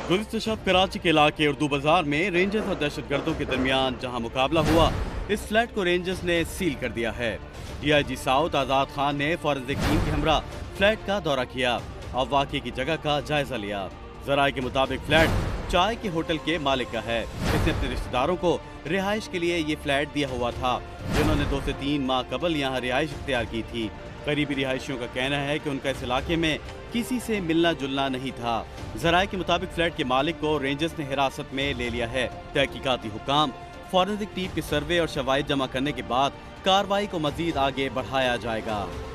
गुज़िश्ता शब कराची के इलाके उर्दू बाजार में रेंजर्स और दहशतगर्दों के दरमियान जहां मुकाबला हुआ, इस फ्लैट को रेंजर्स ने सील कर दिया है। DIG साउथ आज़ाद खान ने फॉरेंसिक टीम के हमरा फ्लैट का दौरा किया और वाक़े की जगह का जायजा लिया। ज़राए के मुताबिक फ्लैट चाय के होटल के मालिक का है। इसने अपने रिश्तेदारों को रिहाइश के लिए ये फ्लैट दिया हुआ था, जिन्होंने 2 से 3 माह कबल यहाँ रिहाइश इख्तियार की थी। करीबी रिहायशियों का कहना है कि उनका इस इलाके में किसी से मिलना जुलना नहीं था। ज़राए के मुताबिक फ्लैट के मालिक को रेंजर्स ने हिरासत में ले लिया है। तहकीकाती हुकाम फॉरेंसिक टीम के सर्वे और शवाहिद जमा करने के बाद कार्रवाई को मजीद आगे बढ़ाया जाएगा।